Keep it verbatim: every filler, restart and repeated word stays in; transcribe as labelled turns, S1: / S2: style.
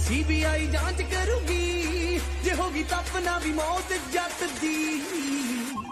S1: CBI जांच करूगी जे होगी तो अपना भी मौत जट दी।